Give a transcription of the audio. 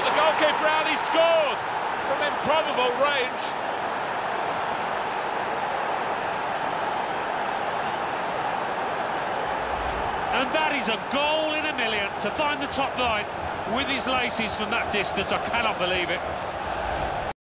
the goalkeeper out, he scored from improbable range. And that is a goal in a million, to find the top line with his laces from that distance. I cannot believe it.